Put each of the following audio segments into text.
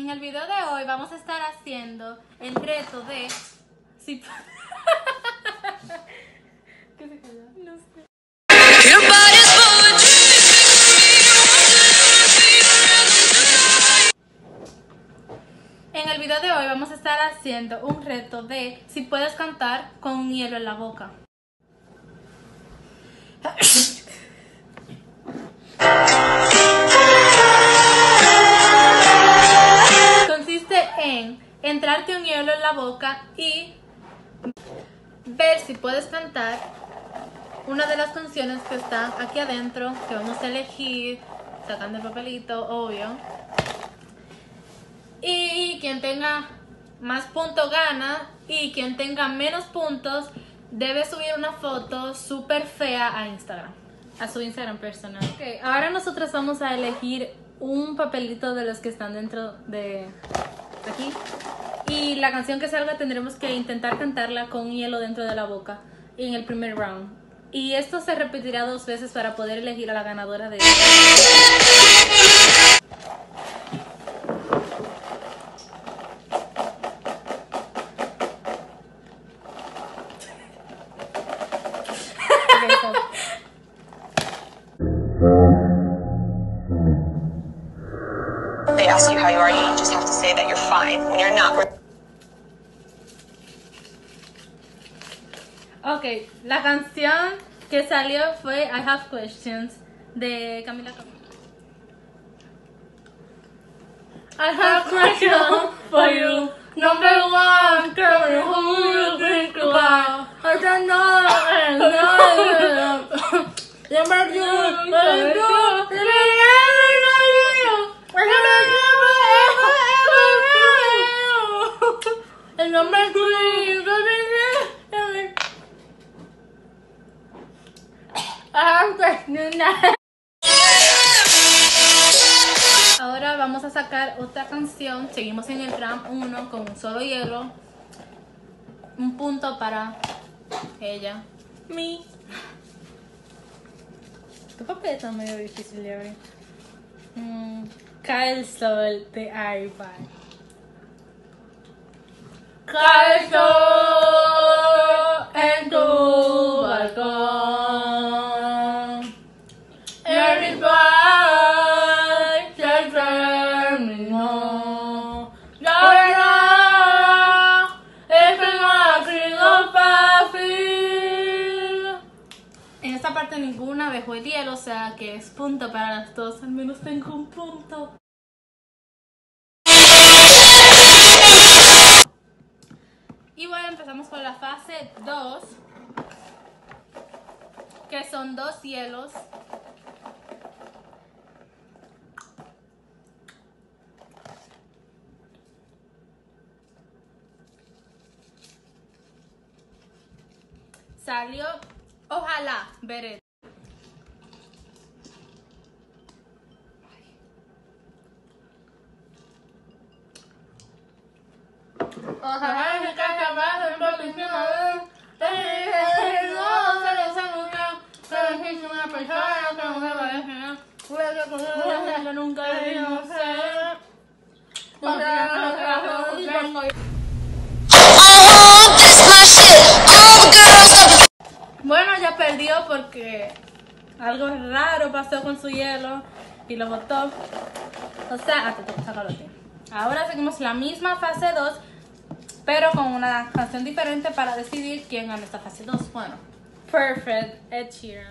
En el video de hoy vamos a estar haciendo el reto de... Si... ¿Qué se cayó? No sé. En el video de hoy vamos a estar haciendo un reto de si puedes cantar con un hielo en la boca. Consiste en entrarte un hielo en la boca y ver si puedes cantar una de las canciones que están aquí adentro, que vamos a elegir sacando el papelito, obvio. Y quien tenga más puntos gana, y quien tenga menos puntos debe subir una foto súper fea a Instagram, a su Instagram personal. Okay, ahora nosotros vamos a elegir un papelito de los que están dentro de aquí, y la canción que salga tendremos que intentar cantarla con hielo dentro de la boca en el primer round. Y esto se repetirá 2 veces para poder elegir a la ganadora de They ask you how you are, you just have to say that you're fine when you're not. Ok, la canción que salió fue I Have Questions de Camila Cabello. I have questions for you. Number one, tell me who you think you are. I don't know. Number two, and number three, ahora vamos a sacar otra canción. Seguimos en el round 1 con un solo hielo. Un punto para ella. Mi. Tu papel está medio difícil de abrir. Cae el sol de iPad. Cae el sol en tu balcón. Everybody se terminó. La verdad es que no ha sido fácil. En esta parte ninguna dejó el hielo, o sea que es punto para las dos. Al menos tengo un punto. Y bueno, empezamos con la fase 2, que son 2 hielos. Salió, ojalá, veré. Ojalá que caiga más en encima de no se les anunció, pero existe una persona que no me parece nada. Que nunca dijo ser. Bueno, ya perdió porque algo raro pasó con su hielo y lo botó. O sea, te toca sacarlo a ti. Ahora seguimos la misma fase 2, pero con una canción diferente para decidir quién gana esta fase 2. Bueno, Perfect, Ed Sheeran.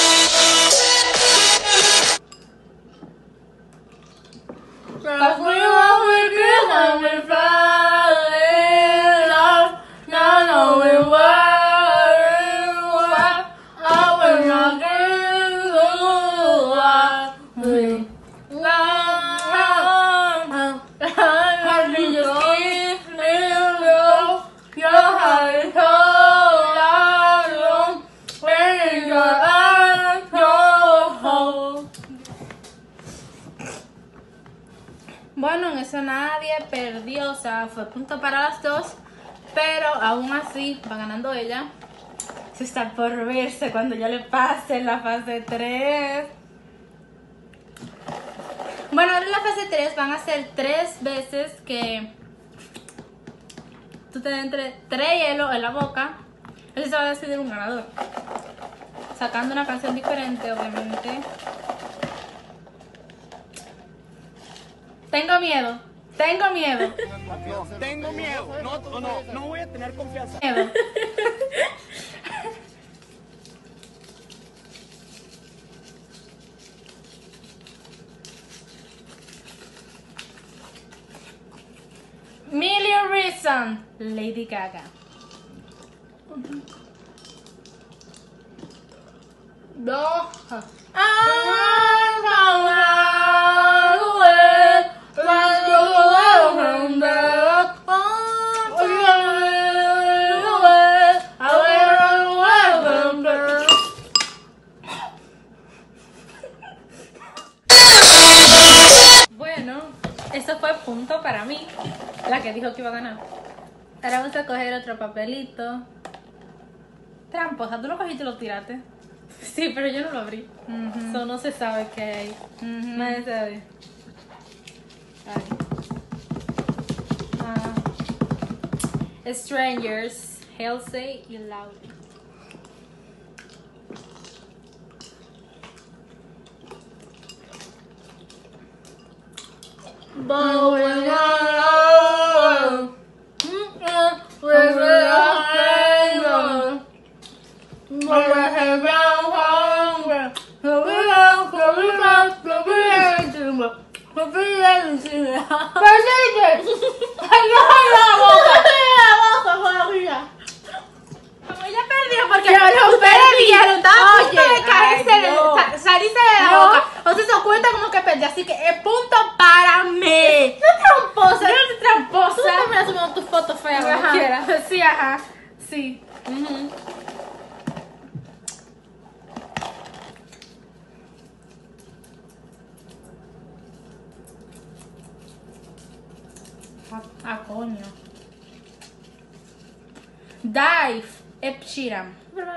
Cause we always kiss and we fall in love. Now know we worry what I will not give what we love. I need to keep your heart is so long when your eyes so hold. Bueno, en eso nadie perdió, o sea, fue punto para las dos, pero aún así va ganando ella. Eso está por verse cuando ya le pase la fase 3. Bueno, ahora en la fase 3 van a ser 3 veces que tú te entres 3 hielos en la boca. Así se va a decidir un ganador. Sacando una canción diferente, obviamente. Tengo miedo. Tengo miedo. No, tengo miedo. No voy a tener confianza. Miedo. Million Reasons, Lady Gaga. No. Bueno, eso fue punto para mí, la que dijo que iba a ganar. Ahora vamos a coger otro papelito. Tramposa, tú lo cogiste y lo tiraste. Sí, pero yo no lo abrí. Eso no se sabe qué hay. Nadie sabe. Ay. Strangers, Halsey y Laurie. Ella perdió porque los perdieron. Estaba a punto de caerse, salirse de la boca. O sea, se cuenta como que perdió. Así que es punto para mí. No tramposa. Yo no soy tramposa. Tú también has subido tus fotos feas como quieras. Sí, ajá. Sí. Ah, coño. Dive, Ed Sheeran.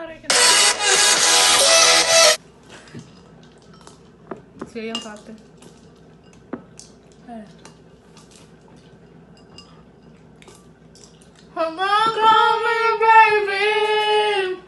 Sí, bien fácil. Come on, call me, baby.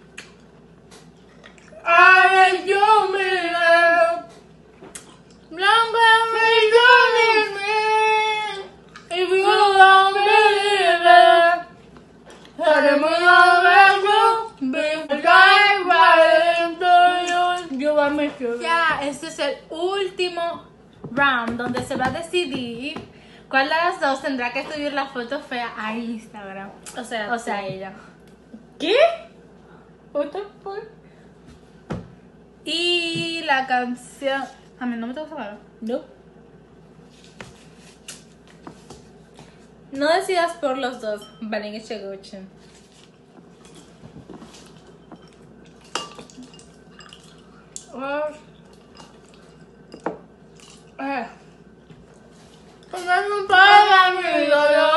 I you me love. Longer me you need me. If you don't believe it, let me know be right to you. You want me to. Ya, este es el último round donde se va a decidir cuál de las dos tendrá que subir la foto fea a Instagram. O sea, ella. ¿Qué? What the fuck? Y la canción. A mí no me toca saber. No. No decidas por los dos. Valen y Cheguchen. Para mi dolor.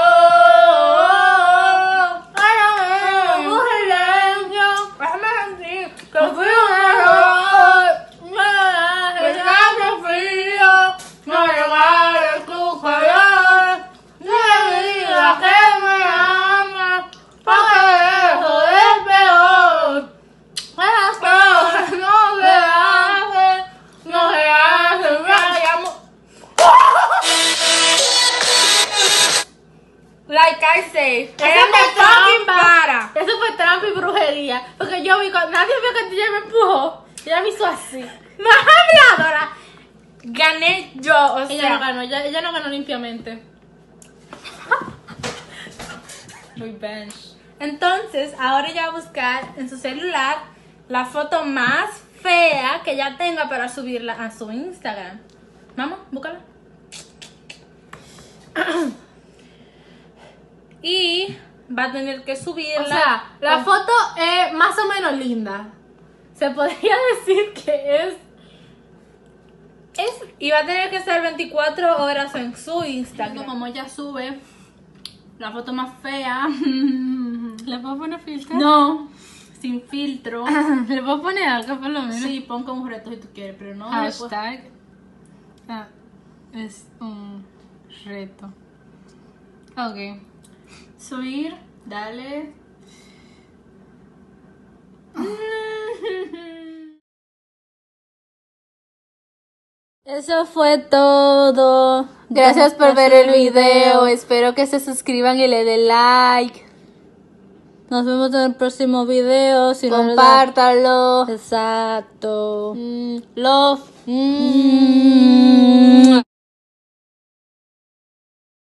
Like I say, eso fue trampa y brujería. Porque yo vi, nadie vio que ella me empujó. Ella me hizo así. Más habladora. Gané yo, o sea. Ella no ganó, ella no ganó limpiamente. Revenge. Entonces, ahora ella va a buscar en su celular la foto más fea que ella tenga para subirla a su Instagram. Vamos, búscala. Y va a tener que subirla. O sea, la foto es más o menos linda. Se podría decir que es. Y va a tener que estar 24 horas en su Instagram. Como ella sube la foto más fea. ¿Le puedo poner filtro? No, sin filtro. ¿Le puedo poner algo por lo menos? Sí, pon como un reto si tú quieres, pero no. Hashtag. Es un reto. Ok. Subir, dale. Eso fue todo. Gracias por ver el video. Espero que se suscriban y le den like. Nos vemos en el próximo video. Si compártanlo. Exacto. Love.